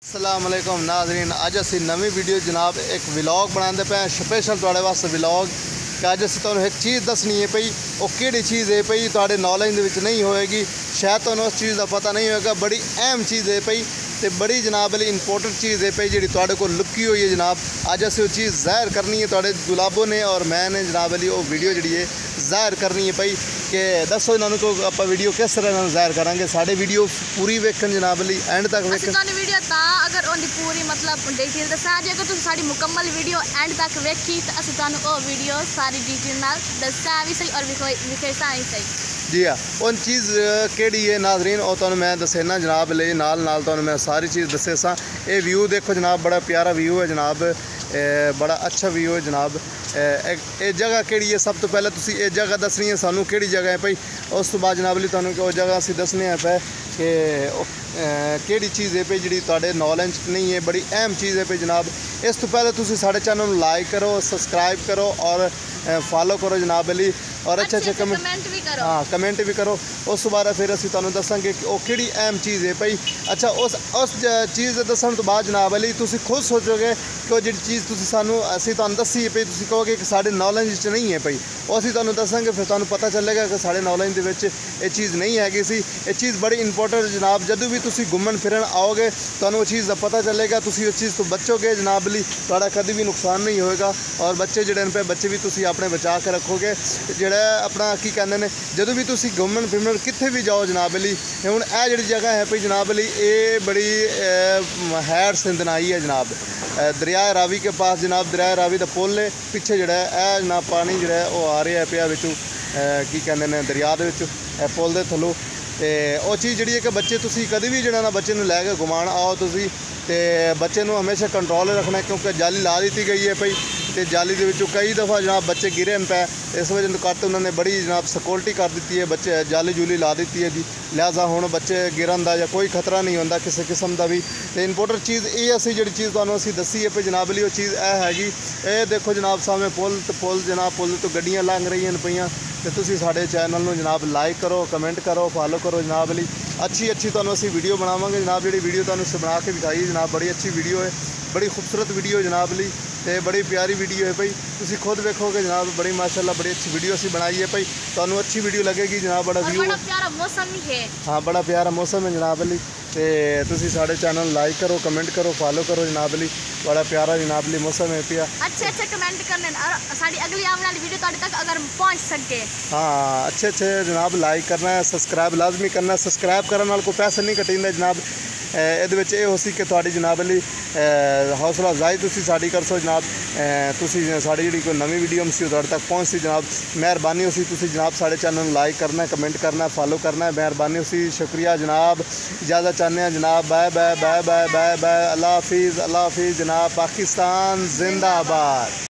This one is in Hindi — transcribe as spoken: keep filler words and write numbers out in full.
अस्सलाम वालेकुम नाज़रीन, अज असी नवी वीडियो जनाब एक व्लॉग बनाते पे स्पेशल तुहाड़े वास्ते व्लॉग कि अज असी तुहानू एक चीज़ दसनी है पई वो किहड़ी चीज़ है पई तुहाडे नॉलेज दे विच नहीं होएगी, शायद तुहानू उस चीज़ का पता नहीं होएगा। बड़ी अहम चीज़ है पई ते बड़ी जनाब वाली इंपोर्टेंट चीज़ है पई जिहड़ी तुहाडे कोल लुकी हुई है जनाब। अज असी वो चीज़ ज़ाहिर करनी है तुहाडे गुलाबों ने और मैंने जनाब वाली वो वीडियो जिहड़ी है ज़ाहिर करनी है पई कि दसो इन्होंने को आप वीडियो किस तरह इन्होंने ज़ाहिर करांगे। साडे वीडियो पूरी वेखन जनाब वाली एंड तक वेखन वीडियो ता अगर उनकी पूरी मतलब डिटेल दसा जे अगर तुम साडी मुकम्मल वीडियो एंड तक वेखी तो असि तुहानू ओ वीडियो सारी डिटेल नाल दसा भी सही और विखेसा ही सही। जी हाँ, उन चीज़ केड़ी है नाज़रीन और तुहानू मैं दसेना जनाब ले नाल नाल तुहानू मैं सारी चीज़ दसे सा। ये व्यू देखो जनाब, बड़ा प्यारा व्यू है जनाब, ए, बड़ा अच्छा व्यू है जनाब। ये जगह केड़ी है, सब तो पहले तुसी ये जगह दसनी है सानू केड़ी जगह है भाई, उस तो बाद जनाब ली तुहानू वो जगह असी दसने हैं पे कि केड़ी चीज़ है भाई जी तुहाडे नॉलेज नहीं है, बड़ी अहम चीज़ है भाई जनाब। इस तो पहले तुसी साडे चैनल नू लाइक करो, सब्सक्राइब करो और फॉलो करो जनाब अली और अच्छे अच्छे कमेंट भी करो। हाँ कमेंट भी करो। उस बार फिर असी तुहानू दसांगे कि वो केड़ी अहम चीज़ है भाई। अच्छा, उस उस चीज़ दसन तो बाद जनाब अली तुसी खुद सोचोगे कि वो जी चीज़ तुसी सानू असी तुहानू दसी है भाई, तुसी कहोगे कि साडे नॉलेज च नहीं है भाई, वो असी तुहानू दसांगे फिर तुहानू पता चलेगा कि साडे नॉलेज दे विच ये चीज़ नहीं हैगी सी। ये चीज़ बड़ी इंपॉर्टेंट जनाब, जदों भी तुसी घूमन फिरन आओगे तुहानू वो चीज़ का पता चलेगा, तुसी उस चीज़ तो बचोगे जनाब अली, तुहाडा कभी भी नुकसान नहीं होएगा। और बच्चे जिहड़े पे बच्चे भी तुसी अपने बचा के रखोगे। जिहड़ा अपना की कहंदे ने जदों भी तुसी घूमन फिरन कित्थे भी जाओ जनाब अली, हुण ए जिहड़ी जगह है भाई जनाब अली ये बड़ी हैर सिंधनाई है जनाब, दरिया रावी के पास जनाब, दरिया रावी का पुल है पिछे जिहड़ा है जनाब पानी जिहड़ा है वो आ रहा है पिया विचों की कहंदे ने दरिया दे विचों पुल दे थल्लों। तो वो चीज़ जी है कि बच्चे तुसी कभी भी जो ना बच्चे लैके घुमान आओ तुसी ते बच्चे नू हमेशा कंट्रोल रखना है, क्योंकि जाली ला दी गई है भाई तो जाली के विचों कई दफ़ा जनाब बच्चे गिरे पे, इस वजह तो करते उन्होंने बड़ी जनाब सिक्योरिटी कर दी है, बच्चे जाली जूली ला दी है जी, लिहाजा हुण बच्चे गिरन का या कोई खतरा नहीं होंदा किसी किस्म का भी। तो इंपोर्टेंट चीज़ ये असी जी चीज़ तुहानू असी दसी है भाई जनाब अली, वो चीज़ यह हैगी ये देखो जनाब सामने पुल तो पुल जनाब पुल तो गड्डियाँ लंघ रही हैं पईयां। तो तुसी साडे चैनल नू जनाब लाइक करो, कमेंट करो, फॉलो करो जनाब अली। अच्छी अच्छी तुहानू असी वीडियो बनावांगे जनाब, जी वीडियो तुहानू बना के दिखाई जनाब, बड़ी अच्छी वीडियो है, बड़ी खूबसूरत वीडियो जनाब अली, तो बड़ी प्यारी वीडियो है भाई, तुसी खुद देखोगे जनाब, बड़ी माशाल्लाह बड़ी अच्छी वीडियो असी बनाई है भाई, तुहानू अच्छी वीडियो लगेगी जनाब। बड़ा व्यू, बड़ा प्यारा मौसम भी है, हाँ बड़ा प्यारा मौसम है जनाब अली। तो तुसी साडे चैनल लाइक करो, कमेंट करो, फॉलो करो जनाब अली, बड़ा प्यारा जनाब अली मौसम है पिया। अच्छे अच्छे कमेंट करने और साडी अगली आने वाली वीडियो तुहाडे तक अगर पहुंच सके, हाँ अच्छे अच्छे जनाब लाइक करना है, सब्सक्राइब लाजमी करना है। सब्सक्राइब करने नाल कोई पैसा नहीं कटिंदा जनाब, ਇਹਦੇ ਵਿੱਚ ਇਹ ਹੋ ਸੀ ਕਿ ਤੁਹਾਡੀ ਜਨਾਬ ਲਈ ਹੌਸਲਾ ਅਫਜ਼ਾਈ ਤੁਸੀਂ ਸਾਡੀ ਕਰ ਸੋ ਜਨਾਬ, ਤੁਸੀਂ ਸਾਡੀ ਜਿਹੜੀ ਕੋਈ ਨਵੀਂ ਵੀਡੀਓ ਸੀ ਤੁਹਾਡੇ ਤੱਕ ਪਹੁੰਚ ਸੀ ਜਨਾਬ, ਮਿਹਰਬਾਨੀ ਹੋਸੀ ਤੁਸੀਂ ਜਨਾਬ ਸਾਡੇ ਚੈਨਲ ਨੂੰ ਲਾਈਕ ਕਰਨਾ, ਕਮੈਂਟ ਕਰਨਾ, ਫॉलो करना है, ਮਿਹਰਬਾਨੀ ਹੋਸੀ, शुक्रिया जनाब। इजाज़त चाहते हैं जनाब, bye bye bye bye bye bye, अल्लाह हाफिज़ अल्लाह हाफिज़ जनाब। पाकिस्तान जिंदाबाद।